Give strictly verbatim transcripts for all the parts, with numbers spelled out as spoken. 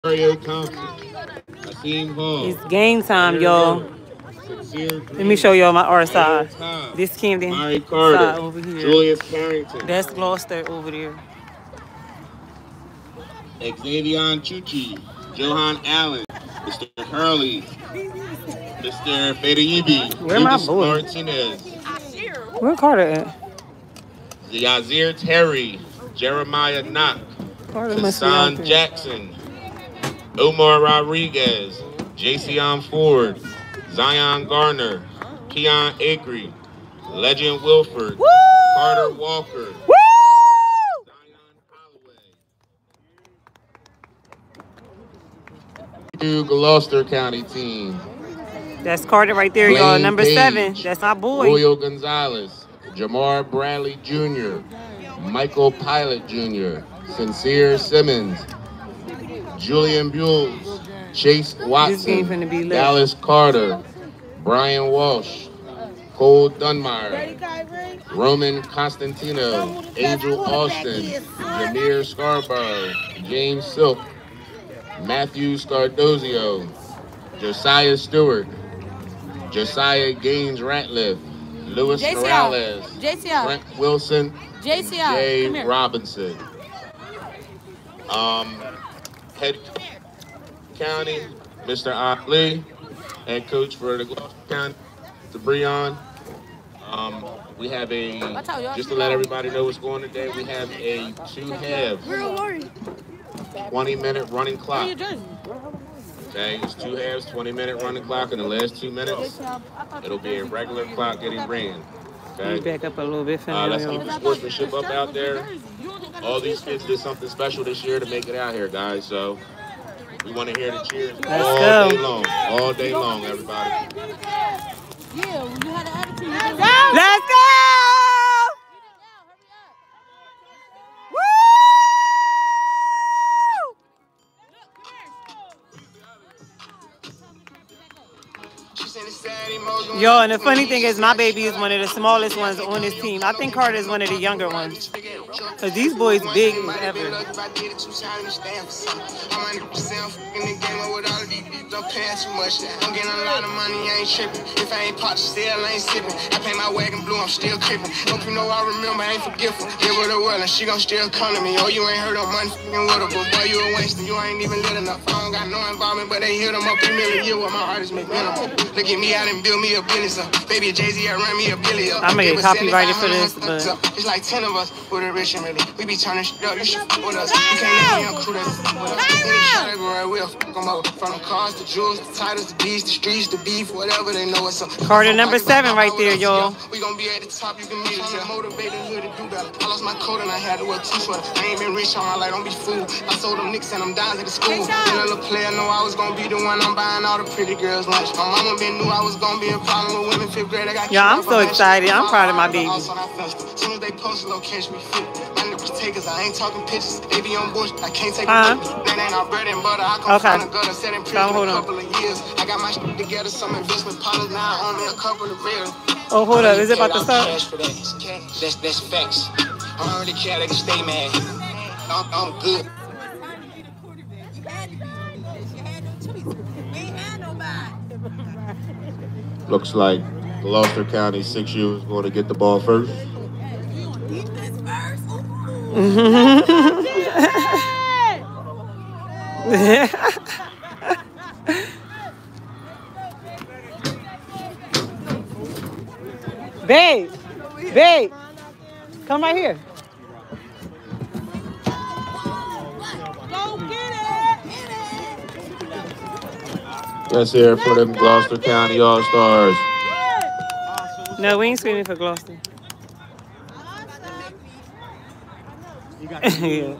Mario Thompson. Akeem Hall. It's game time, Aaron y'all. Miller. Sincere Let me Green. show y'all my R Aaron side. Cobb. This Camden Mari side Carter. over here. Julius Carrington. That's Gloucester over there. Xavier Chuchi. Johan Allen. Mister Hurley. Mister Federibi. Where my Lucas boy? Martinez. Where Carter at? Yazir Terry. Jeremiah Knock. Carter must be out Hassan there. Jackson. Omar Rodriguez. Jason Ford. Zion Garner. Keon Acree. Legend Wilford. Woo! Carter Walker. Woo! Zion Holloway. New Gloucester County team. That's Carter right there, y'all. Blaine Number Page. seven. That's our boy. Royal Gonzalez. Jamar Bradley Junior Michael Pilot Junior Sincere Simmons. Julian Buells. Chase Watson. finna be lit. Dallas Carter. Brian Walsh. Cole Dunmire. Roman Constantino. Angel Austin. Jameer Scarborough. James Silk. Matthew Scardozio. Josiah Stewart. Josiah Gaines Ratliff. Louis J C L. Morales. J C L. Brent Wilson. J C L. Jay Come here. Robinson. Um, head county, Mister Ali, head coach for the Gloucester County, the Breon. Um, we have a, just to let everybody know what's going on today, we have a two-half, twenty-minute running clock. Okay, it's two halves, twenty-minute running clock. In the last two minutes, it'll be a regular clock getting ran. Let me Okay. back up a little bit for Uh, now, let's keep y'all. the sportsmanship up out there. All these kids did something special this year to make it out here, guys. So we want to hear the cheers Let's all go. day long, all day long, everybody. Yeah, when you had an attitude. Let's go! Yo, and the funny thing is, my baby is one of the smallest ones on this team. I think Carter is one of the younger ones. Because these boys big as ever. Don't pay too much. I'm getting a lot of money, I ain't tripping. If I ain't popped, still I ain't sipping. I paint my wagon blue, I'm still crippin'. Hope you know I remember, I ain't forgetful. Give her the world and she gon' still come to me. Oh, you ain't heard of money f***ing with her, but boy, you a waster. You ain't even lit enough. I don't got no involvement, but they hit them up a million year what my artists make minimum. Look at me, I done build me a business up. Baby Jay-Z, I run me a billion up. I'm gonna get copyrighted for this, but it's like ten of us with a rich and really. We be turning shit up, you should f*** with us. You can't let me young crew that's f*** with us. Any category, we'll f*** them up. From the cars, the jewels, the titles, the beats, the streets, the beef, whatever they know it's up. Carter number seven right there, y'all. We gon' be at the top, you can meet us. I'm motivated hood to do better. I lost my coat and I had to wear two sweaters. I ain't been rich all my life, don't be fooled. I sold them nicks and them dimes at the school. Then a little player know I was gonna be the one I'm buying all the pretty girls lunch. My mama been knew I was gonna be a problem with women fifth grade. I got Yeah, I'm so excited. I'm proud of my baby. Soon as they post a location, we fit. My niggas take us, I ain't talking pictures. They be on bush, I can't take Uh-huh. a That ain't our bread and butter. I come Okay. from the gutter, set in Don't prison hold a on. couple of years. I got my shit together, some investment policies. Now I own me a couple of bills. Oh, hold up. Is it about to start? Cash for that. That's, that's facts. I don't really care, they can stay mad. I'm, I'm good. Looks like Gloucester County six U is going to get the ball first. Babe, babe, come right here. Let's hear it for them Gloucester County All-Stars. No, we ain't screaming for Gloucester. Yeah.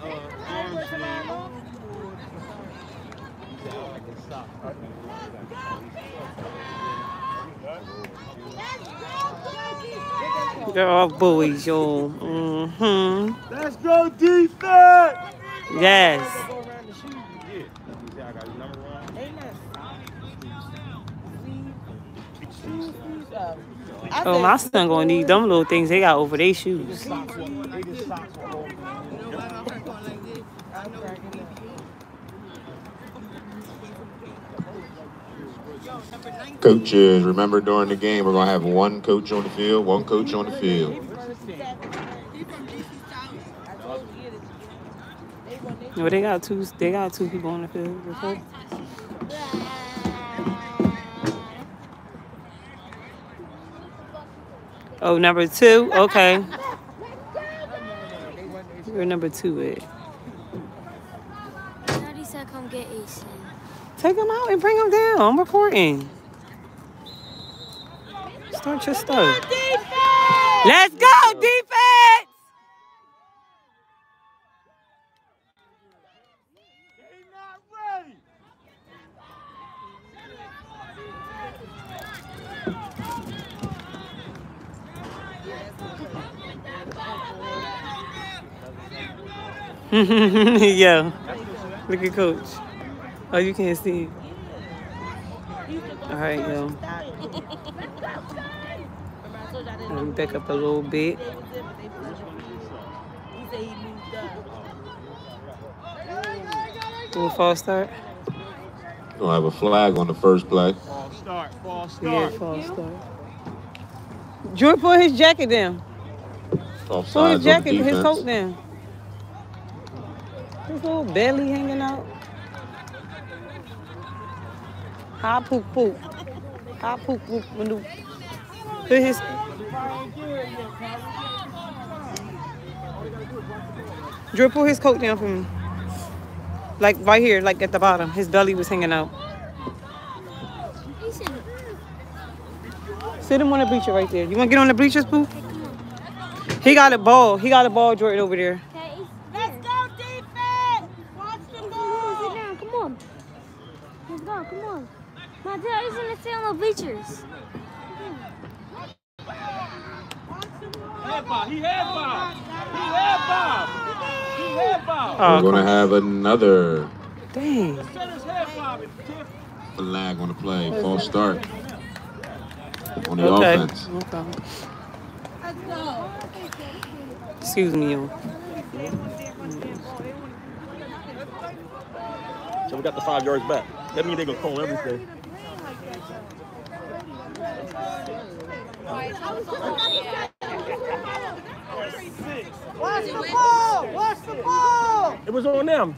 They're all boys, yo. Mm-hmm. Let's go defense! Yes. Oh, my son gonna need them little things they got over their shoes. Coaches, remember during the game, we're going to have one coach on the field, one coach on the field. No, they got two. They got two people on the field. Okay. Oh, number two. Okay. You're number two. It. Daddy said, "Come get Ace." Take him out and bring him down. I'm recording. Start your stuff. Let's go, defense! Yo, look at Coach. Oh, you can't see. All right, yo. Let me back up a little bit. Do a false start. We'll have a flag on the first play. False start, false start. Yeah, false start. Drew, put his jacket down. Put his jacket, his coat down. His little belly hanging out. High poop poop. High poop poop maneuver. Put his. Drew, pull his coat down for me. Like right here, like at the bottom. His belly was hanging out. Sit him on the bleacher right there. You want to get on the bleachers, Pooh? He got a ball. He got a ball, Jordan, over there. Let's go, defense! Watch the ball! Sit down, come on. Let's go, come on. My dad is going to stay on the bleachers. Head bob. He head bob. He head bob. He head bob. We're going to have another Dang. flag on the play. False start on the Okay. offense. Okay. Excuse me, yo. So we got the five yards back. That means they're going to call everything. Watch the ball! Watch the ball! It was on them.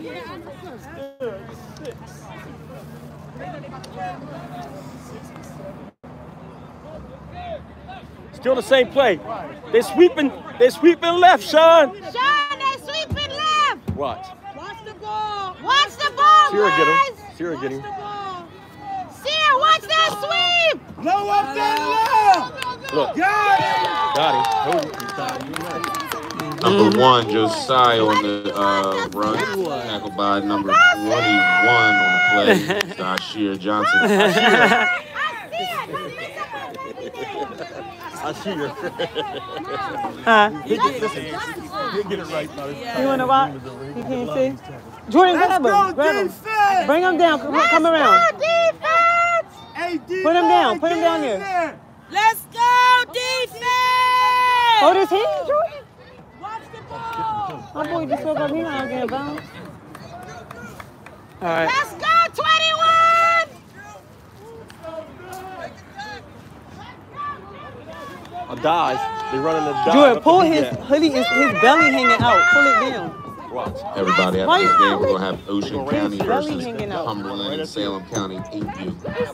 Still the same play. They're sweeping. They're sweeping left, Sean. Sean, they sweeping left! Watch. Watch the ball! Watch the ball, Sierra guys! get him. Sierra get him. Sierra, watch that sweep! Blow up that left. Look. Got him. Got him. Number one, Josiah on the uh, run, tackled by number twenty-one on the play, Dashir Johnson. I see her. Huh? He get, listen, he'll get it right. You want to watch? You can't see? Jordan, grab him. Grab him. Bring him down. Come, come around. Put him down. Put him down there. Let's go, defense! Hold his hand, Jordan. Watch the ball! My boy just woke up. He's not getting bounced. All right. Let's go, twenty-one! A dive. They running a dive. Jordan, pull his hoodie, his, his belly hanging out. Pull it down. Watch. Everybody after this game, we're going to have Ocean County versus hanging out. Cumberland and Salem County, eight U.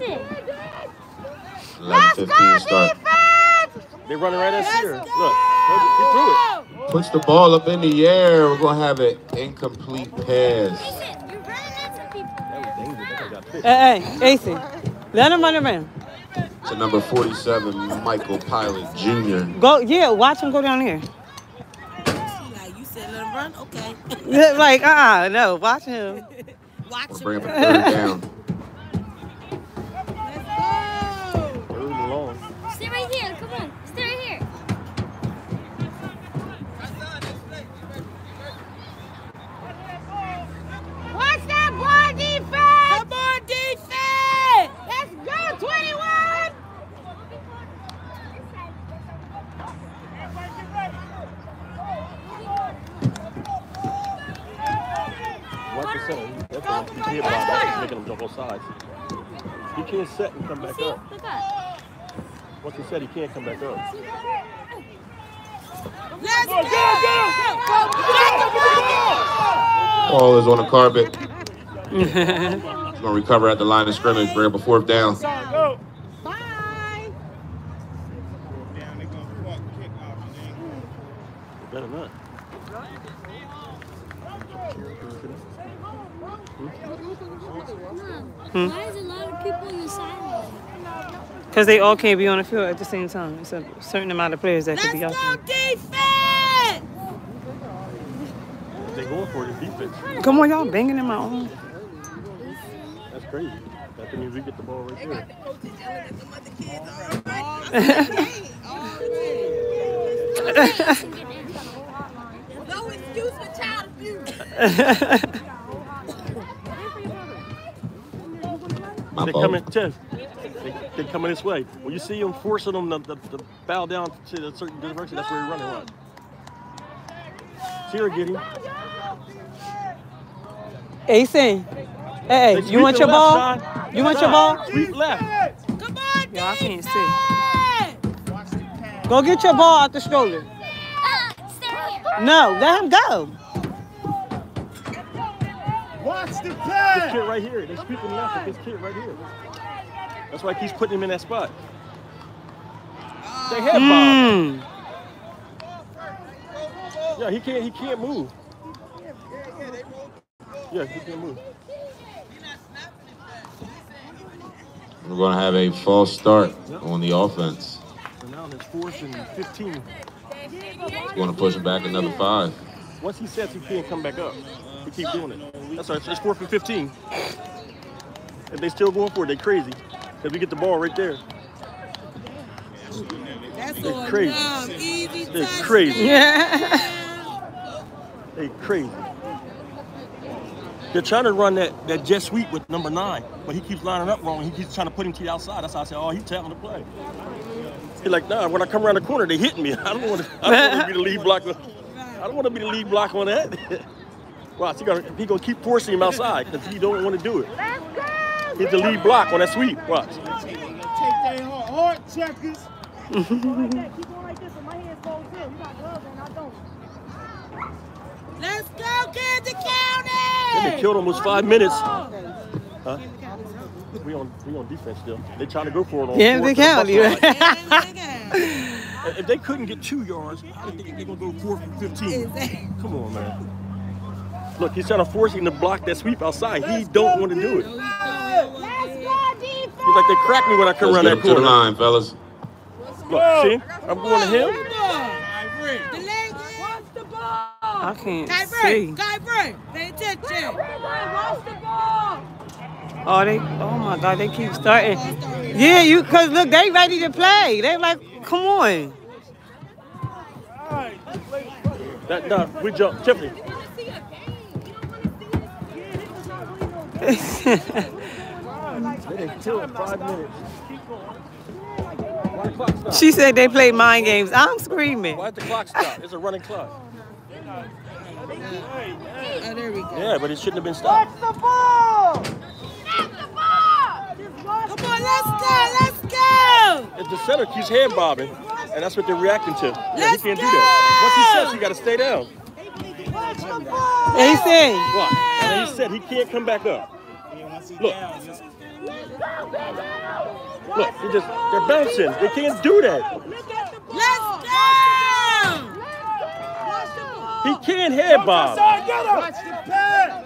Let's eleven go, fifteen start. defense! They running right at Sierra. Look. He threw it. Puts the ball up in the air. We're going to have an incomplete pass. Hey, hey, A C. Let him run around. To number forty-seven, Michael Pilot Junior Go, yeah, watch him go down here. Like you said, let him run? Okay. Like, uh-uh, no, watch him. Watch We'll him. bring up a third down. Third and long. Stay right here. Come on. Stay right here. Watch that ball, defense! Come on, defense! Let's go, twenty-one! Watch the center. That's a, he's hit by that. Making him jump both sides. He can't set and come back See? up. Look up. Once he set, he can't come back up. Let's go! Ball is on the carpet. He's going to recover at the line of scrimmage, bring up a fourth down. Bye. Better not. Hmm? Why is a lot of people on the sideline? Because they all can't be on the field at the same time. It's a certain amount of players that Let's could be out go there. defense! They going for the defense. Come on, y'all banging in my own. That's crazy. That means we get the ball right there. No excuse for child abuse. They coming, Tiff. They, they coming this way. When you see them forcing them to, to, to bow down to a certain direction, that's where you're running. Right? See her getting. Hey, Sing. Hey, They you want your left, ball? Sean. You want Sean, your ball? Sweep left. Come on, Yo, I can't defense! see. Go get your ball out the stroller. Uh, stay here. No, let him go. Watch the This play. kid right here. They sweeping left with this kid right here. That's why he keeps putting him in that spot. They head bob. Mm. Yeah, he can't. He can't move. Yeah, he can't move. We're going to have a false start on the offense. So now it's fourth and fifteen. He's going to push him back another five. Once he sets, he can't come back up. He keep doing it. That's right. It's fourth and fifteen. If they still going for it, they crazy. Cause we get the ball right there. That's They're all crazy. dumb. Easy They're touchdown. crazy. Yeah. They crazy. They're trying to run that, that jet sweep with number nine, but he keeps lining up wrong. He keeps trying to put him to the outside. That's how I said, oh, he's telling to play. He's like, nah, when I come around the corner, they hitting me. I don't want to, I don't want to be the lead block. On, I don't want to be the lead block on that. Watch, he gonna, he gonna keep forcing him outside because he don't want to do it. He's the lead block on that sweep. Watch. Take that hard, hard checkers. Keep going like this with my hands closed in. You got gloves and I don't. Let's go, Camden County! They killed almost five minutes. Huh? We on we on defense still. They trying to go for it on Camden fourth County. and Right? buck. If they couldn't get two yards, I think they're gonna go fourth and fifteen. Come on, man. Look, he's trying to force him to block that sweep outside. He don't want to do it. Let's go, defense! He's like, they crack me when I come Let's around get that him to the corner. line, fellas. Look, see? I'm going to him. The leg, watch the ball! I can't Guy see. Bray, Guy Bray, pay attention! Watch the ball! Oh, they, oh my God, they keep starting. Yeah, you, cause look, they ready to play. They like, come on. That, no, we jump. Tiffany. They done killed five minutes. Why the clock stop? She said they play mind games. I'm screaming. Why did the clock stop? It's a running clock. Oh, there we go. Yeah, but it shouldn't have been stopped. the ball! That's the ball! Come on, let's go, let's go! If the center keeps head bobbing, and that's what they're reacting to. Yeah, Let's he can't go! do that. Once he sets, he got to stay down. Watch the ball! He said, What? And he said he can't come back up. Look. Look, he just, they're bouncing. They can't do that. Let's go! He can't head bob. Watch the pass.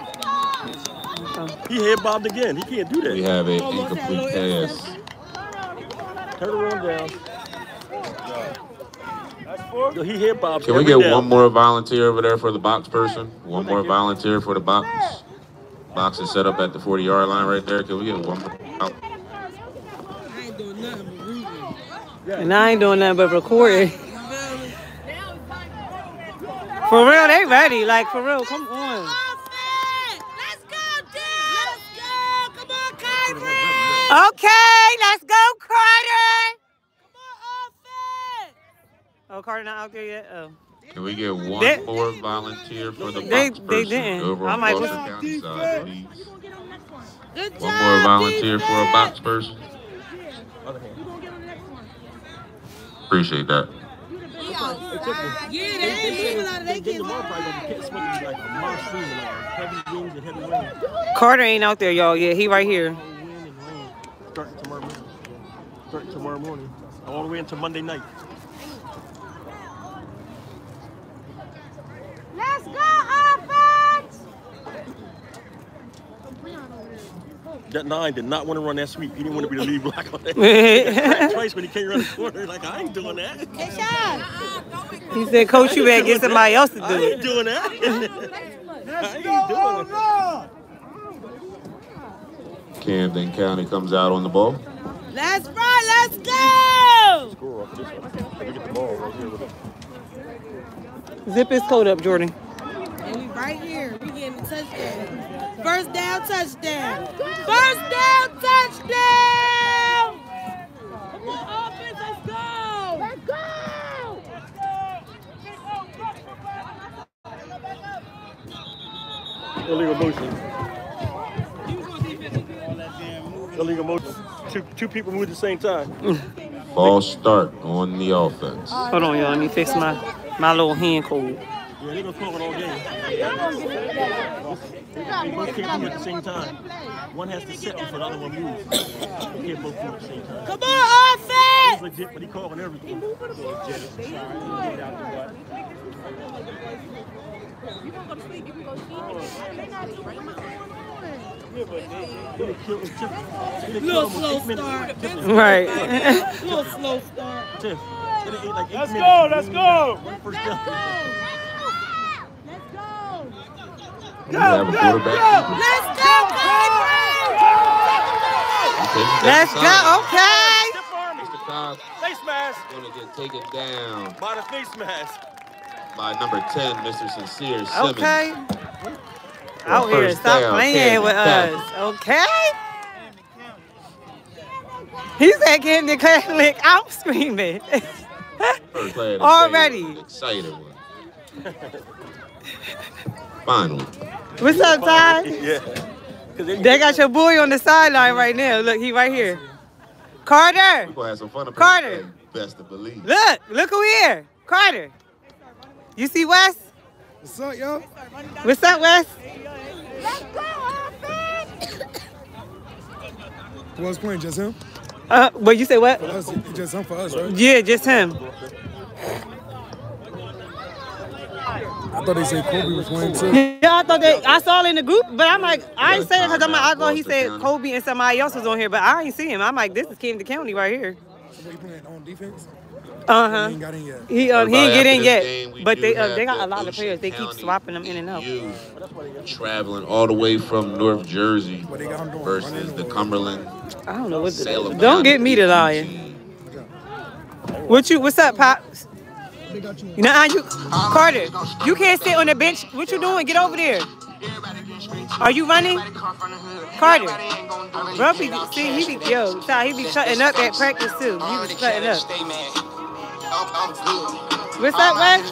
He head bobbed again. He can't do We that. have an incomplete pass. Turn around down. Yo, he head bobs. Can we every get down. one more volunteer over there for the box person? One more volunteer for the box. Box is set up at the forty yard line right there. Can we get one more? I ain't doing nothing but reading. and I ain't doing nothing but recording. For real, they ready. Like, for real, come on. Let's go, Dad! Let's go! Come on, Kyrie! Okay, let's go, Carter. Come on, offense! Oh, Carter not out there yet? Oh. Can we get one They- more volunteer for the They- box they person didn't. over I on might Gloucester just- County side, please? Good One job, more volunteer defense. for a box person. Appreciate that. Yeah, they ain't moving a lot of they kids. Carter ain't out there, y'all. Yeah, he right here. Starting tomorrow morning. Starting tomorrow morning. All the way into Monday night. Let's go, offense! That nine did not want to run that sweep. He didn't want to be the lead block on that. He got cracked twice when he came around the corner. Like, I ain't doing that. Good shot. He said, Coach, you better get somebody else to do I ain't it. doing that. I ain't doing it. Camden County comes out on the ball. Let's run, let's go! Score off this one. We get the ball right here with it. Zip his coat up, Jordan. And we right here. We getting a touchdown. First down, touchdown. First down, touchdown! Come on, offense, let's go! Let's go! Illegal motion. Illegal motion. Two, two people move at the same time. Ball start on the offense. Hold on, y'all. Let me fix my, my little hand code. Yeah, they're going to call it all game. They both can't move at the same time. One has to sit before the other one moves. They can't both move at the same time. Come on, offense! It's legit, but he calling everything. Little slow start. Right. Little slow start. Let's go, let's go. Let's go. We have a quarterback. Let's go, Let's go. Okay. Mister Cobb Face mask. going to get taken down By the face mask. by number ten, Mister Sincere Simmons. Okay. Out here, First stop down, playing Camden with County. us. Okay. He said Camden Catholic. I'm screaming. First player to Already. say an excited one. Finally. What's up, Ty? Yeah. They got your boy on the sideline right now. Look, he right here. Carter. We're going to have some fun up Carter. here. Best to believe. Look, look who here. Carter. You see Wes? What's up, yo? What's up, Wes? Let's go, offense! Who was playing? Just him? Uh, what you say? What? For us, it's just him for us, right? Yeah, just him. I thought they said Kobe was playing too. Yeah, I thought they. I saw it in the group, but I'm like, I ain't saying because I'm like, I thought he said Kobe and somebody else was on here, but I ain't see him. I'm like, this is Camden County right here. So he playing on defense? Uh He huh. ain't got in yet. He um, he Everybody, ain't get in after yet, this game, we but do they uh, have they got the a lot of Ocean players. They keep County swapping them in and out. U traveling all the way from North Jersey What they got him doing? versus Running the or- Cumberland. I don't know what. The, Salem don't County get me to lying. team. What you? What's up, Pops? Nah, you, Carter. You can't sit on the bench. What you doing? Get over there. Are you running, Carter? Bro, be, see, he be yo, Ty, he be cutting up at practice too. He was cutting up. What's up, Wes?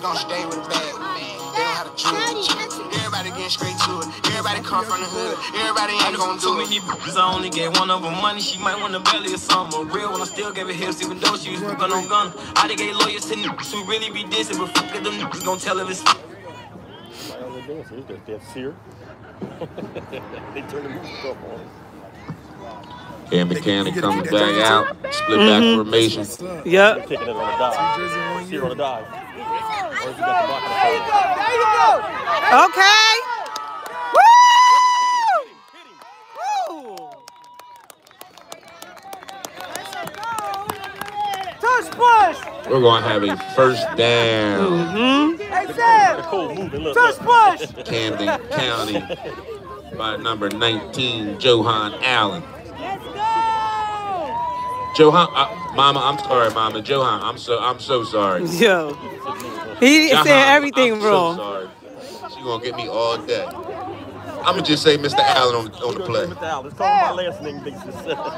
Everybody getting straight to it. Everybody come from the hood. Everybody ain't gonna do it. Too many bitches, I only gave one of them money. She might want a belly or something. Real when I still gave it hips, even though she was gun on gun. I done gave lawyers to niggas who really be dissing, but fuck it, them niggas gon' tell if it's. They're sear. They turn the music up on. Camden County comes back out, split back formation. Yep. They're taking it on a dive. Sear on a dive. Or if you got the block on the There you go, there you go. Okay. Woo! Touch push. We're going to have a first down. Mm-hmm. Hey, Sam. Cool moving. Look, Touch look. push. Camden County by number nineteen, Johan Allen. Let's go. Johan, uh, Mama, I'm sorry, Mama. Johan, I'm so I'm so sorry. Yo, he Johan, said everything I'm wrong. So sorry. She gonna get me all day. I'm gonna just say Mister Allen on, on the play. Mister Allen, let's talk about last name basis.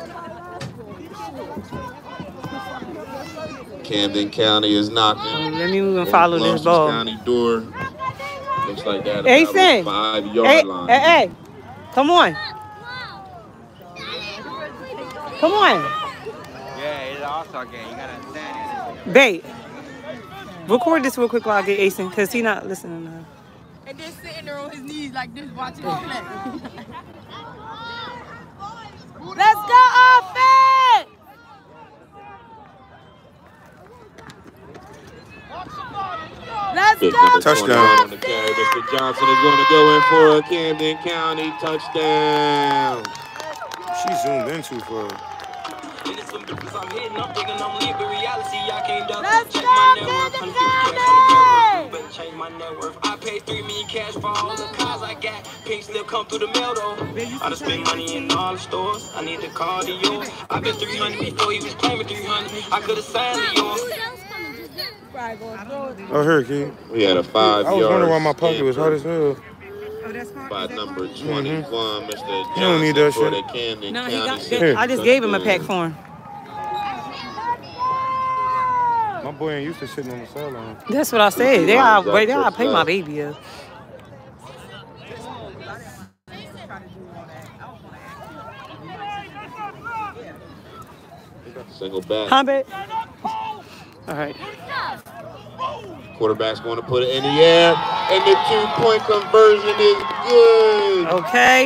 Camden County is knocking. Let me move and follow this Gloucester ball. County door. Looks like that Hey, about Sam. five yard Hey, line. hey, hey, come on. Come on. Yeah, it's an all-star game. You gotta understand it. Babe. Record this real quick while I get Asen, because he not listening to her. And then sitting there on his knees like this, watching him play. Let's go, offense! Let's Big go, number Touchdown. twenty-one on the carry. Mister Johnson is going to go in for a Camden County touchdown. She zoomed in too far. Let's go, Camden County! Change my net worth. I paid three million cash for all the cars I got. Pink slip come through the mail though. I done spend money in all the stores. I need the car to yours. I been three hundred before he was claiming three hundred. I could have signed to yours. Oh, here, King. We had a five. I was wondering why my pocket was hot as hell. By number twenty-one, Mm-hmm. Mister Johnson don't need that for shit. the Camden No, he County. got Center. I just gave him a pack for him. My boy ain't used to sitting on the sideline. That's what I said. They all, they all pay my baby up. Single back. Huh, babe? All right. Quarterback's going to put it in the air, and the two-point conversion is good. Okay.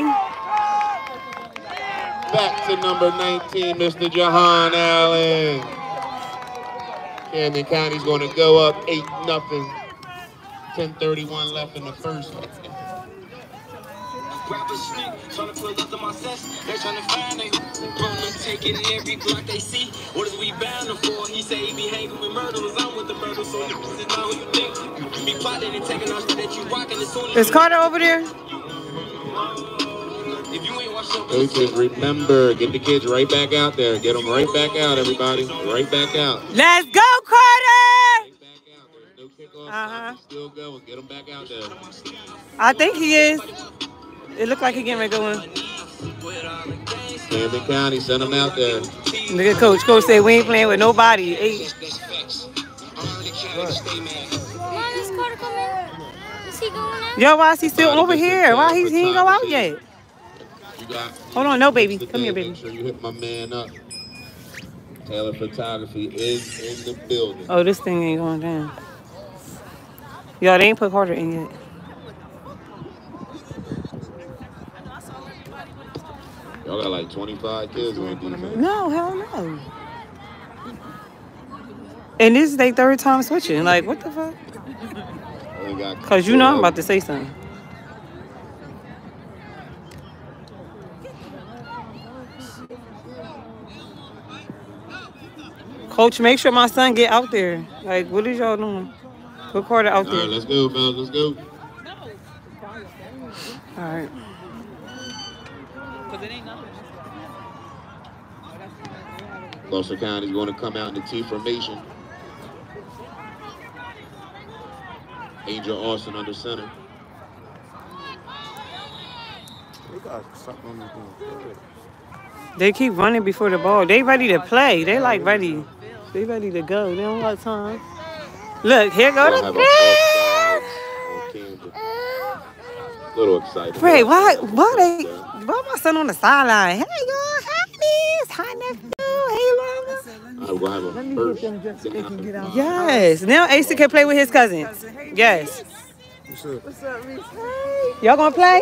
Back to number nineteen, Mister Jahan Allen. Camden County's going to go up eight nothing. ten thirty-one left in the first. Rappers sneak, trying to pull up to my sense. They're trying to find they brothers taking every block they see. What is we bound for? He say he be hanging with murderers. I'm with the murderers, so niggas is not who you think. Be plotting and taking off that you rocking as soon as. Is Carter over there? If you ain't watched up, Coaches, remember, get the kids right back out there. Get them right back out, everybody. Right back out. Let's go, Carter! Right back out. There's no kickoff. Uh-huh. Still going. Get them back out there. I think he is. It looked like he getting ready to go in. Camden County, send them out there. Look at Coach. Coach said we ain't playing with nobody. Eight. Mom, is Carter coming? Is he going out? Yo, why is he still over here? Why he, he ain't go out yet? You got Hold on, no, baby. Come here, baby. Make sure you hit my man up. Taylor Photography is in the building. Oh, this thing ain't going down. Yo, they ain't put Carter in yet. Y'all got like twenty-five kids on defense. No, hell no. And this is their third time switching. Like, what the fuck? Because you know I'm about to say something. Coach, make sure my son get out there. Like, what is y'all doing? Put Carter out All there. right, let's go, fellas. Let's go. All right. Gloucester County is going to come out in the T formation. Angel Austin under center. They keep running before the ball. They ready to play. They like ready. They ready to go. They don't got time. Look, here go the Camden. A little excited. Ray, why, why they, why my son on the sideline? Hey, y'all, hi, niece, hi, nephew, hey, mama. I will have a Let me first. get them just so they can get out. Yes, now Asa can play with his cousins. Yes. What's up? What's up, Reese? Hey. Y'all gonna play?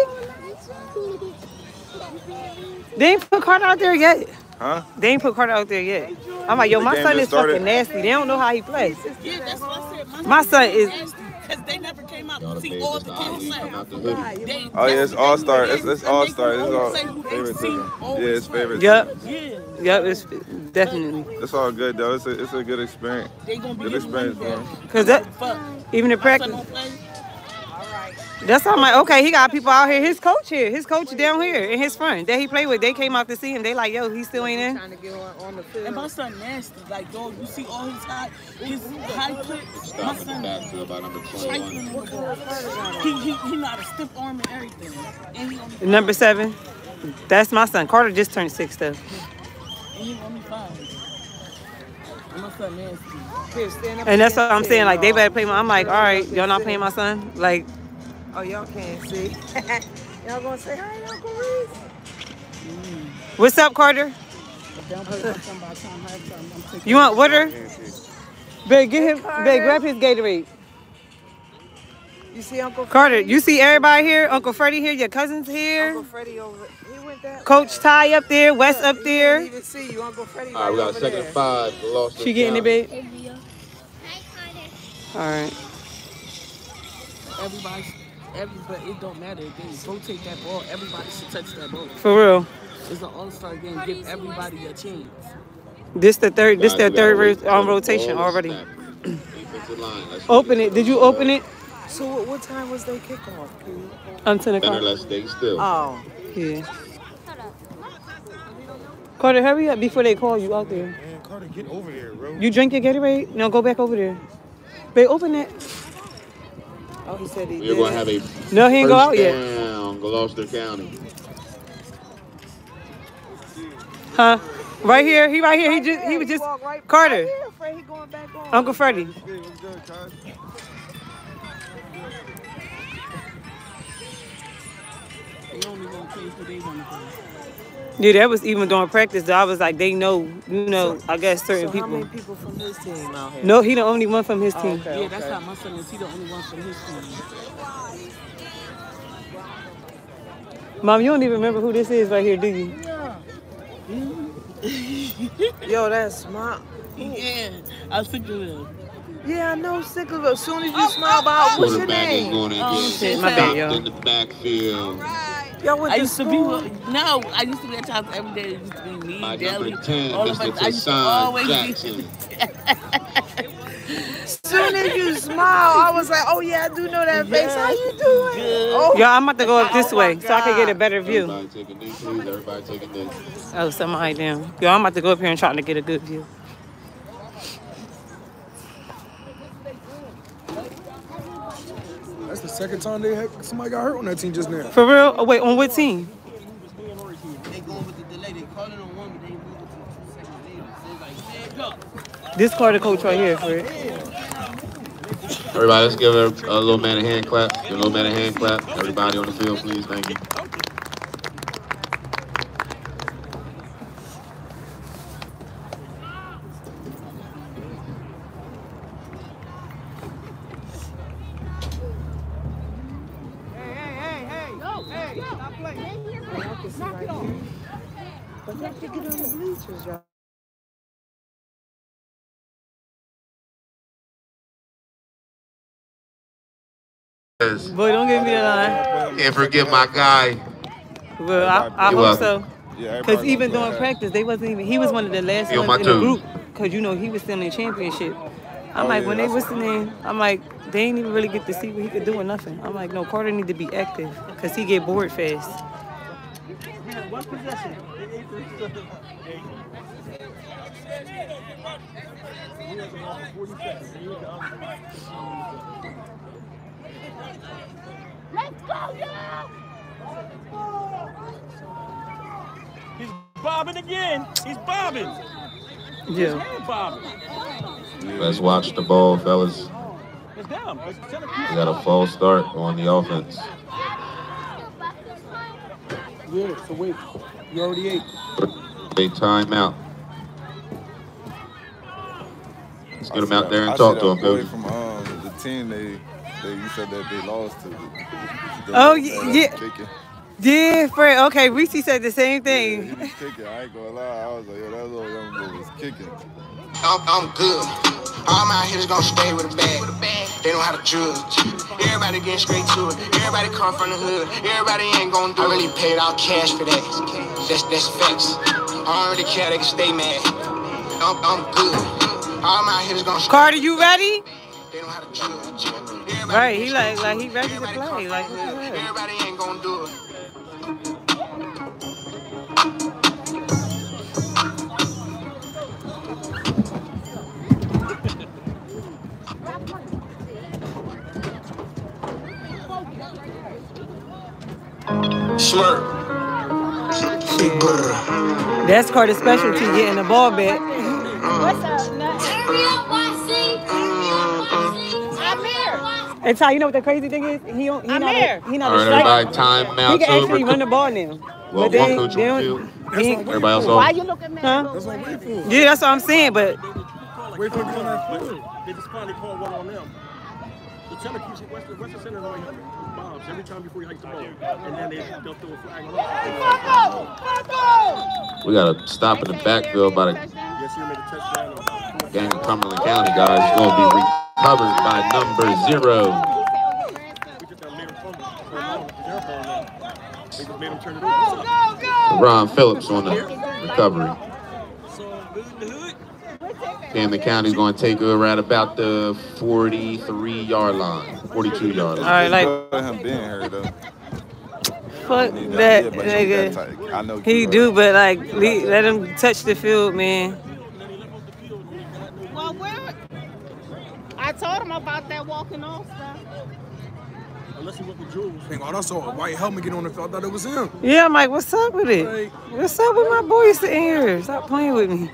They ain't put Carter out there yet. Huh? They ain't put Carter out there yet. I'm like, yo, my game son just is started. fucking nasty. They don't know how he plays. Yeah, that's what I said. My son is. Because they never came out Y'all to the see all the Mister Ali kids come out the play. hood. They- Oh yeah, it's that's- all star. they- It's, it's and all they star. can It's always all say who they favoritism. see always Yeah, it's play. favoritism. Yup. Yeah. Yup, it's definitely. It's all good though. It's a it's a good experience. They gonna be Good getting money experience, back. bro. Cause that, Fuck. even in My son practice, don't play. that's how I'm like, okay, he got people out here. His coach here, his coach down here, and his friend that he played with, they came out to see him. They like, yo, he still ain't in. Trying to get on, on the field. And my son nasty. Like, dog, you see all his high, his high clicks. My Stop at the son back to about number twenty-one. trifling with the ball. He, he, he not a stiff arm and everything. And he only Number seven, that's my son. Carter just turned six though. And he only five. And my son nasty. And that's what I'm saying. Like they better play my. I'm like, all right, y'all not playing my son. Like, Oh, y'all can't see. Y'all gonna say hi, Uncle Reese? what's up, Carter? You want water? Babe, get him. Babe, grab his Gatorade. You see Uncle Carter, Freddie? you see everybody here? Uncle Freddie here, your cousins here. Uncle Freddie over. He went that Coach way. Ty up there, Wes Look, up he there. didn't even see you, Uncle Freddie. All right, we got a second and five. Gloucester She getting it, County. babe? All right. Everybody, everybody, it don't matter. If they rotate that ball, everybody should touch that ball. For real. It's an all-star game. Give everybody a chance. This the third. This Guys, their we gotta third wait ro- till on the rotation ball is already. snapped. Defensive line, let's Open see. it. Did you open it? So what, what time was their kickoff, kid? I'm ten Better o'clock. let's stay still. Oh. Yeah. Carter, hurry up before they call you out there. Man, Carter, get over there, bro. You drink your Gatorade? No, go back over there. Babe, open that. Oh, he said he We're did. going to have a No, he ain't go out first yet. down, Gloucester County. Huh? Right here. He right here. He just. He was just. Walk right, Carter. Right here, Fred, he going back on. Uncle Freddie. They only gonna play who they want to play. Yeah, that was even during practice. Though. I was like, they know, you know, I guess certain So people. how many people from his team out here? No, he the only one from his Oh, team. okay, Yeah, that's okay. how my son is. He the only one from his team. Mom, you don't even remember who this is right here, do you? Yo, that's my. Yeah, I was thinking of him. Yeah, I know Sickle. As soon as you smile about, what's your Quarterback is name? going to Oh, get shit, my bad, stopped y'all. in the backfield. Y'all went I to used to be school? with, no, I used to be at Child's every day. It used to be me, By Deli, number ten, all of Mister us. I used to Tassan always Jackson. be. As soon as you smile, I was like, oh yeah, I do know that face. How you doing? Good. Oh, Y'all, I'm about to go up this Oh, my way so I can get a God. better view. Everybody take a knee, please. Everybody take a knee. Oh, somebody down. Yo, I'm about to go up here and try to get a good view. That's the second time they had somebody got hurt on that team just now. For real? Oh, wait, on what team? They going with the delay. They call it on one, but they move it to two seconds later. So it's like, stand up. This Carter coach right here, Fred. Everybody, let's give a, a little man a hand clap. Give a little man a hand clap. Everybody on the field, please. Thank you. but you have to get on the bleachers, y'all. Boy, don't give me the line. Can't forget my guy. Well, I, I You're hope welcome. so. Yeah, Because even during practice, they wasn't even, he was one of the last Yo, ones my in the dude. group. Because, you know, he was still in the championship. I'm Oh, like, yeah, when they that's- was in, I'm like, they ain't even really get to see what he could do or nothing. I'm like, no, Carter need to be active because he get bored fast. One possession. Let's go, y'all! He's bobbing again. He's bobbing. Yeah. He's bobbing. Let's watch the ball, fellas. It's down. It's We got a false start on the offense. Yeah, so wait. You already ate. A timeout. Let's get him out there and I talk see to him, that boy Billy. from um, the team they, they you said that they lost to. The, the, Oh, the, yeah, uh, yeah. kicking. Yeah, Fred. Okay, Reese said the same Yeah, he thing. was kicking. I ain't gonna lie. I was like, yo, that little young boy was kicking. I'm, I'm good. All my hitters gon' stay with a bag. They know how to judge. Everybody get straight to it. Everybody come from the hood. Everybody ain't gon' do it. I really paid out cash for that. That's that's facts. I don't really care. They can stay mad. I'm, I'm good. All my hitters gon' stay. Carter, you ready? They know how to judge. Everybody Right, he get like, straight like to he it. ready to Everybody play. come Like, from what the the hood. hell? Everybody ain't gon' do it. Smirk. Big brr. That's Carter's specialty, getting the ball back. What's up? Hurry up, Watson! I'm here! And Ty, you know what the crazy thing is? He don't, he I'm not here. A, he not All a right, striker. everybody, He timeout. can actually run the ball now. Well, But one they, coach they on the don't. field. He, Everybody else Why off. you looking at Huh? me? That's what I'm waiting for. Yeah, that's what I'm saying. But Wait for him to get on that field. They just finally called one on them. The center keeps it. Western, Western center always bobs every time before he hikes the ball, and then they they'll throw a flag on us. We got a stop in the backfield by the Yes, you made a touchdown. gang of Cumberland County guys. It's going to be recovered by number zero. We just got made him fumble. Their ball now. They just made him turn it over. Ron Phillips on the recovery. Camden County's going to take her at about the forty-three yard line, forty-two yard line. all right, like him being here though. fuck He that does, but he nigga. that type. I know He you do, right. but like le- let him touch the field, man. Well, where? I told him about that walking off stuff. Unless he went with Jules. Thank God I saw a white helmet get on the field. I thought it was him. Yeah, I'm like, what's up with it? What's up with my boy sitting here? Stop playing with me.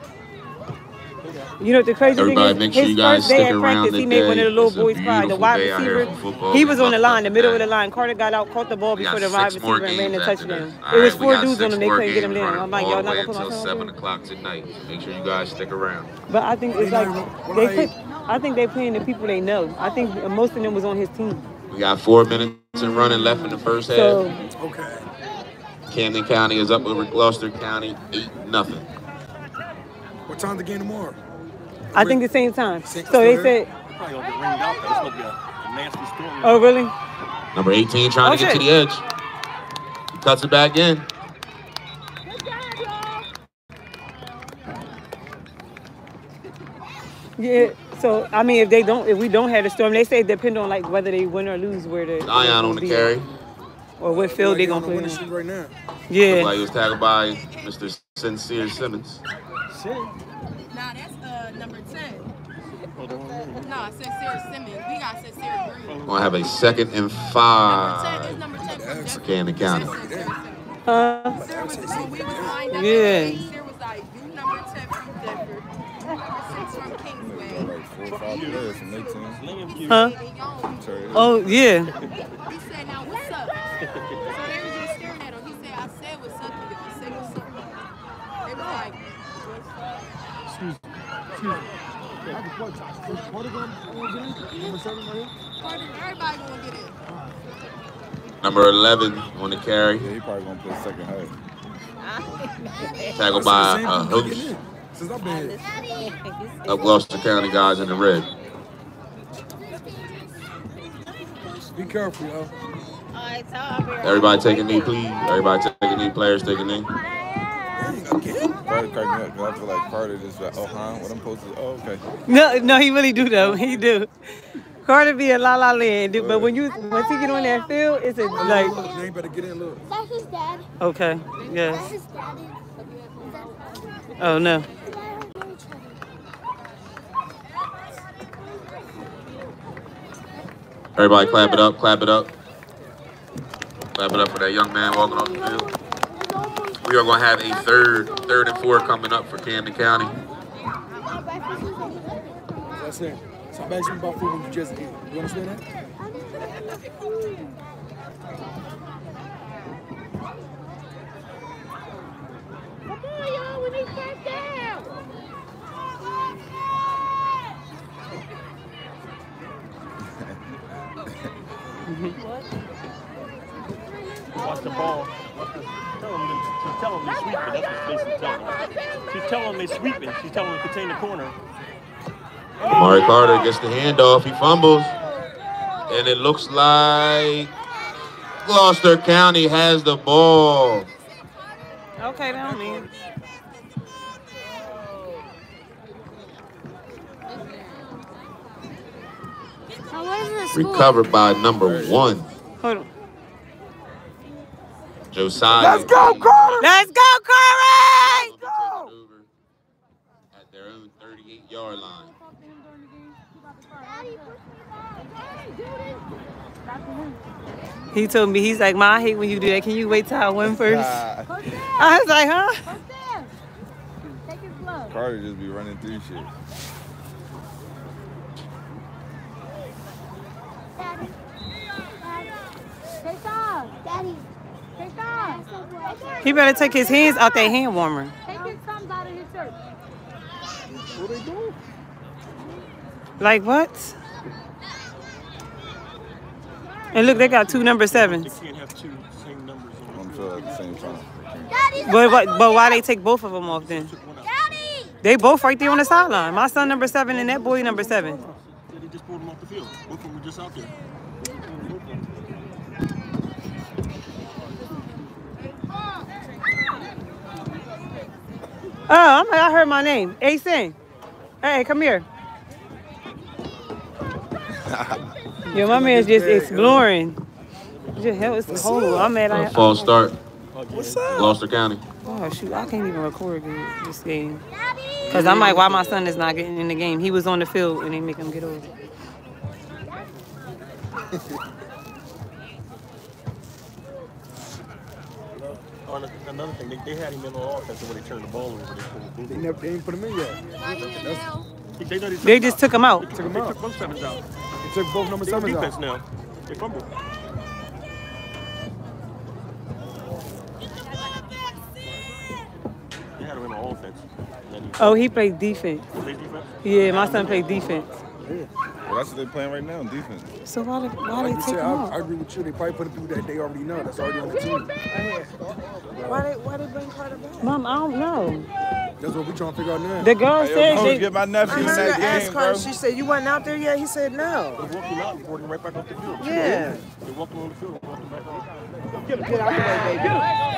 You know what the crazy Everybody thing make is? sure His you guys first day stick at around practice, he made today. one of the little It's a boys cry. The beautiful wide day out here receiver, for football. he was We on the lucked line, up the middle of today. the line. Carter got out, caught the ball We before got the wide six more receiver and ran the games after touchdown. this. All It was right, we four got dudes on six him. They more couldn't get him games down. running I'm like, all y'all the not way gonna put my until son seven on o'clock tonight. Make sure you guys stick around. But I think it's like they put. I think they playing the people they know. I think most of them was on his team. We got four minutes and running left in the first half. So Okay. Camden County is up over Gloucester County, eight nothing. What time's the game tomorrow? I think the same time. Same- So they still said, Probably gonna get rained out. Though. It's gonna be a, a nasty storm. oh really? Number eighteen trying to get to Okay. the edge. He cuts it back in. Yeah. So I mean, if they don't, if we don't have the storm, they say it depend on like whether they win or lose, where the Zion on the carry. or what field they Like, gonna on the play winning in. streak right now. Yeah. Looked like he was tackled by Mister Sincere Simmons. Nah, that's uh number ten. Nah, Sincere Simmons. We got Sincere Green. Gonna have a second and Number ten five is number ten from for Camden County. Huh? Sincere was when we was lined up. Yeah. Sincere was like, you number ten from Denver. Number six from Kingsway. Like four or five players from their team. Huh? Oh yeah. He said, now what's up? So they were just staring at him. He said, I said what's up to y'all. Say what's up. They were like, Excuse me. Excuse me. I can plug Is Carter going to get in? Number seven right here? Carter, everybody gonna get in. Number eleven on the carry. Yeah, he probably gonna play second half. Tackled by a host Since I've been here. of Gloucester County guys in the red. Be careful, yo. Everybody take a knee, please. Everybody take a knee. Players take a knee. Carter cracked me up because I feel like Carter just like, oh, huh? What I'm supposed to? Oh, okay. No, no, he really do though. He do. Carter be a la la land, dude. But when you once he get on that field, it's a like. You ain't better get in, look. That's his dad. Okay. That's Yes. his daddy. Oh no. Everybody clap it up, clap it up. Clap it up for that young man walking off the field. We are going to have a third, third and four coming up for Camden County. That's it. So I'm asking about food when you just eat. You understand that? Come on, y'all. We need first down. Watch the ball. Tell them to, she's telling them to sweep it. That's what Stacy's telling them. She's telling them they sweeping. She's telling them to contain the corner. Amari Carter gets the handoff. He fumbles. And it looks like Gloucester County has the ball. Okay, that don't mean. Recovered by number one. Hold on. Josiah. Let's go, Carter! Let's go, Carter! At their own thirty-eight yard line. He told me, he's like, Ma, I hate when you do that. Can you wait till I win first? I was like, huh? Carter just be running through shit. Daddy. Daddy. Take off. Daddy. He better take his hands out that hand warmer. Take his thumbs out of his shirt. What they doing? Like what? And look, they got two number sevens. They can't have two same numbers on I'm sure at the same time. But, but, but why they take both of them off then? They both right there on the sideline. My son number seven and that boy number seven. They just pulled them off the field. Both of them were just out there. Oh, I'm like, I heard my name. Asen. Hey, come here. Yo, my man's just exploring. Just hell, it's cold. I'm at I, False start. What's up? Gloucester County. Oh shoot, I can't even record this game. Cause I'm like, why my son is not getting in the game? He was on the field and they make him get over. Oh, another thing, they, they had him in on offense when they turned the ball over. They, They never they ain't put him in yet. That's, they, they, They just took him out. They took, him They out. took They took both sevens out. they took both number They sevens defense out. now. They fumbled. They had him in on offense. And then he Oh, he played defense. played defense. Yeah, my son played defense. Well, that's what they're playing right now, defense. So why they, why Like they you take said, him I, I out? agree with you. They probably put it through that they already know. That's already on the team. Why they why they bring Carter back? Mom, I don't know. That's what we trying to figure out now. The girl Hey, yo, said I'm they, gonna get my nephew I in heard that her ask game, her. bro. She said, "You wasn't out there yet?" He said, "No." They walked him out and brought him right back off the field. Yeah. They walked him on the field and walked him back out. Get out the way, baby.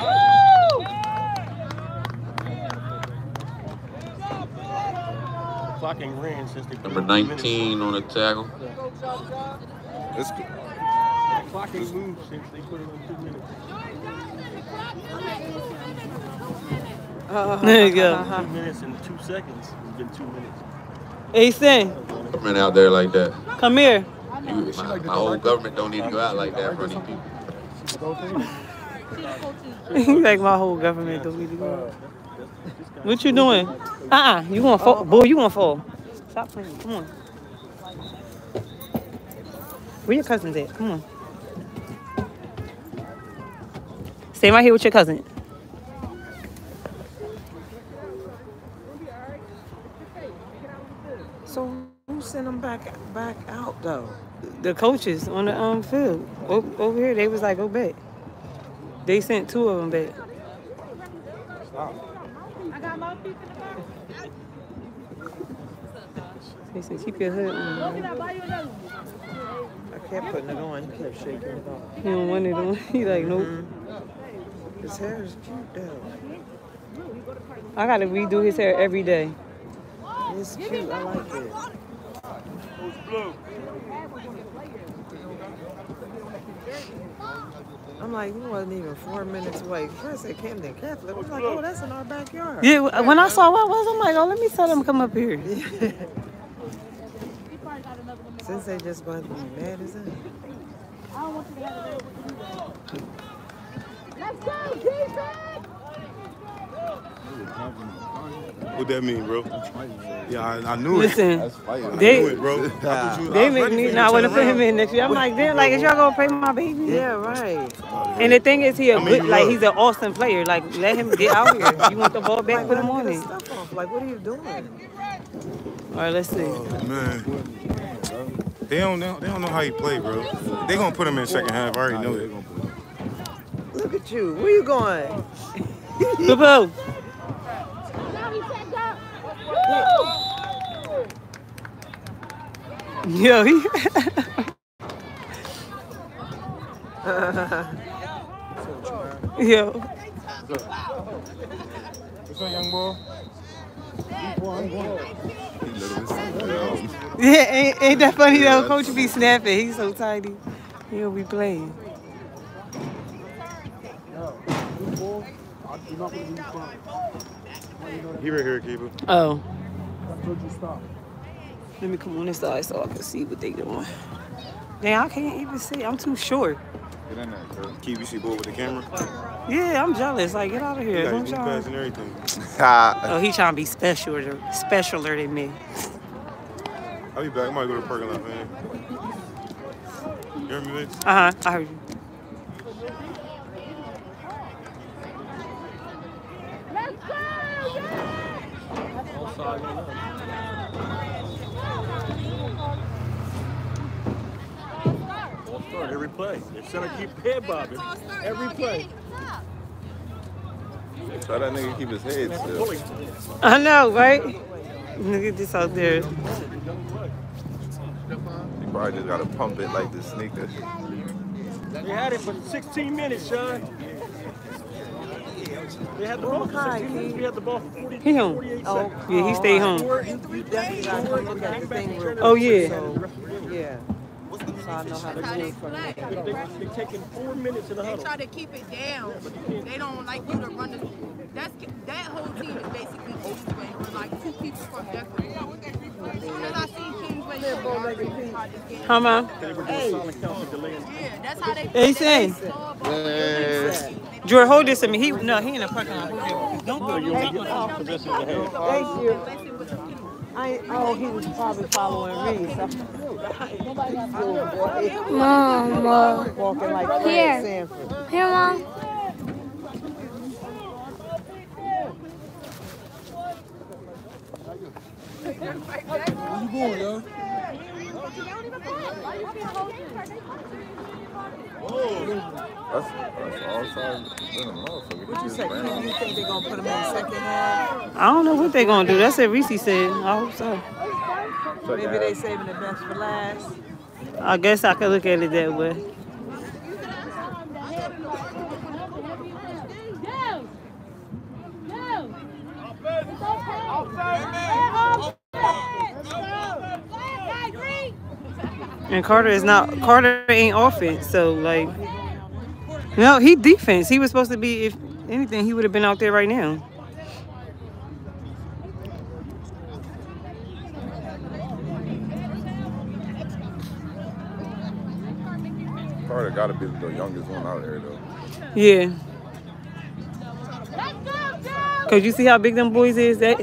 Clock ain't ran since they Number nineteen on the tackle. It's good. The clock ain't moved since they put it on two minutes. there you go. Two minutes and two seconds. It's been two minutes. Asen, Government out there like that. come here. You, my, my whole government don't need to go out like that for any people. Like my whole government don't need to go. What you doing? Uh-uh, you gonna fall. Boy, you gonna fall. Stop playing. Come on. Where your cousins at? Come on. Stay right here with your cousin. So who sent him back back out though? The coaches on the um field. O- over here, they was like, go back. They sent two of them back. They said, keep your hood on. Man. I kept putting it on. He kept shaking it off. He don't want it on. He like, nope. Mm-hmm. His hair is cute though. I gotta redo his hair every day. It's cute. I like it. I'm like, you wasn't even four minutes away. First said Camden Catholic. I was like, oh, that's in our backyard. Yeah, when I saw what it was, I'm like, oh, let me tell them to come up here. Since they just going to be mad as hell. Let's go, defense! What that mean, bro? Yeah, I, I knew Listen, it. I they, knew it, bro. I thought you- I they was make ready me for you not to want to turn put him around. in next year. I'm like, damn, like, is y'all gonna pay my baby? Yeah, right. And the thing is, he a I mean, good, you like, look. he's an awesome player. Like, let him get out here. You want the ball back, put him on Get it. his stuff off. Like, what are you doing? All right, let's see. Oh, man. They don't, know, they don't know how you play, bro. They gonna put him in second half. I already know it. Look at you. Where you going? Boo-boo. Yo, he... Yo. What's up, young boy? Yeah, ain't, ain't that funny though? Coach be snapping. He's so tiny. He'll be playing. He right here, keeper. Oh. Let me come on this side so I can see what they doing. Damn, I can't even see. I'm too short. Get in there, bro. Keep you see boy with the camera. Yeah, I'm jealous. Like, get out of You here. got Don't his knee y'all- pads and everything. Oh, he trying to be special, specialer than me. I'll be back. I might go to the parking lot, man. You heard me, Lex? Uh huh. I heard you. outside. False start every play. They center keep head bobbing every play. Try that nigga keep his head still. I know, right? Look at this out there. He probably just gotta pump it like the sneaker. They had it for sixteen minutes, Sean. They had the ball for sixteen minutes. We had the ball for forty, he home. forty-eight Oh, seconds. yeah, he stayed home. You definitely gotta come look at the thing real quick. Oh, yeah. So, yeah. So I know how to do it from They, they, they taking four minutes in the They huddle. try to keep it down. They don't like you to run the. That's that whole team is basically Kingsway with like two people from Decorate. As soon as I see Kingsway, I already tried to get. Come on. Hey. Yeah, that's how they. Hey, he's saying. Jordan, hold this to me. He no, he in the parking lot. Hold it. Don't go. You only get possession of the head. Thank you. I, oh, he was probably following me. So. Mama. Walking like Fred Here. Sanford. Here, Mom. Where you going, yo? That's, that's all sides. What you say? You think they're gonna put him in the second half? I don't know what they're gonna do. That's what Reese said. I hope so. Maybe they saving the best for last. I guess I could look at it that way. And Carter is not, Carter ain't offense, so like, no, he defense. He was supposed to be, if anything, he would have been out there right now. Carter gotta be the youngest one out there though. Yeah. Cause you see how big them boys is. That.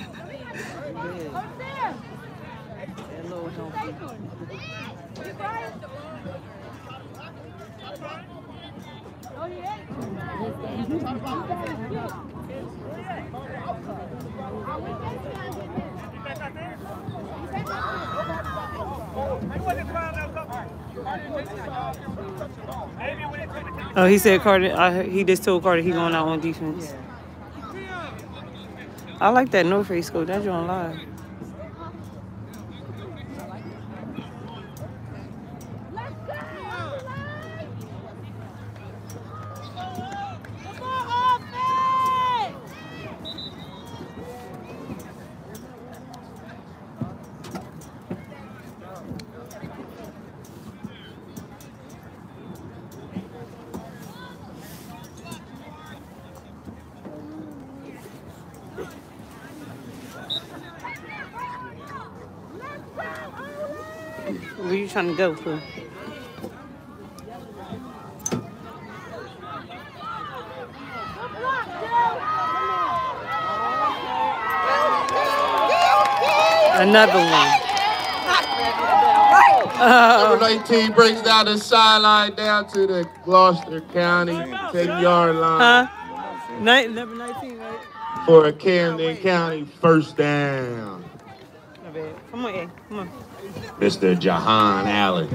Oh, he said Carter. I, he just told Carter he going out on defense. I like that North Face coat. That's on live. Where you trying to go for? Another one. Uh, Number nineteen brings down the sideline down to the Gloucester County ten-yard line. Huh? Night, number nineteen, right? For a Camden County first down. Come on, Ed. Come on. Mister Jahan Allen.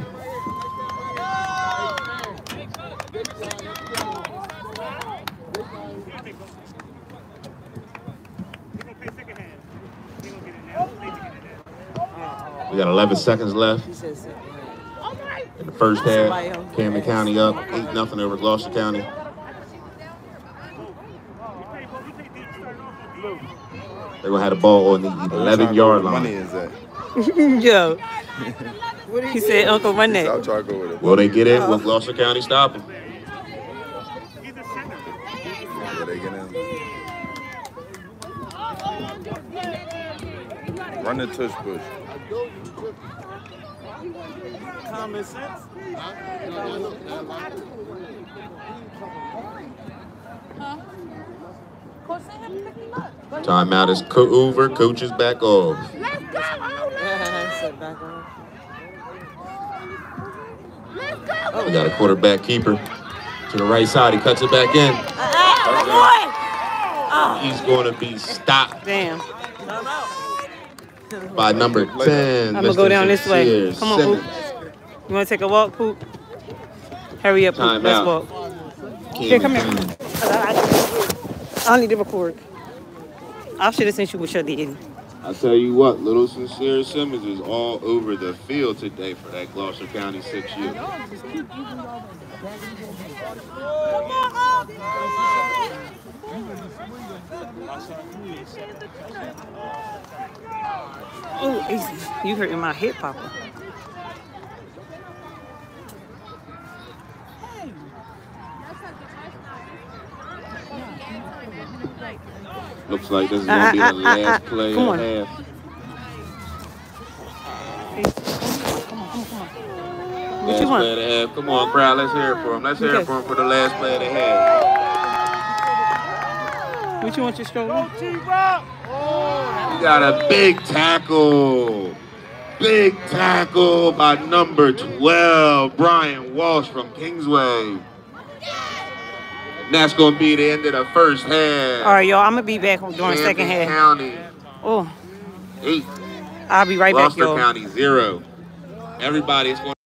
We got eleven seconds left in the first half. Camden County up eight nothing over Gloucester County. They're gonna have the ball on the eleven-yard line. Money is that? Yo. He said, Uncle, run that. Will they get it? Will Gloucester County stop him? Will they get in? Run the tush push. Common sense. Timeout is co over. Coach is back off. Let's go, back on. Let's go. We got a quarterback keeper to the right side. He cuts it back in. Uh, boy. He's going to be stopped. Damn. By number ten. I'm going to go down this way. Sears. Come on, Poop. You want to take a walk, Poop? Hurry up, Poop. Time Let's out. walk. Here, come here. I need to record. I should have sent you with your daddy. I tell you what, little Sincere Simmons is all over the field today for that Gloucester County six U. Oh, easy. You hurting my hip, Papa. Looks like this is going to be the last play Come of on. the half. What Last you want? play of the half. Come on, crowd. Let's hear it for him. Let's hear it for him for the last play of the half. What you want your stroller? We got a big tackle. Big tackle by number twelve, Brian Walsh from Kingsway. And that's going to be the end of the first half. All right, y'all. I'm going to be back during the second half. County. Oh. Eight. I'll be right Gloucester back, y'all. County, zero. Everybody's going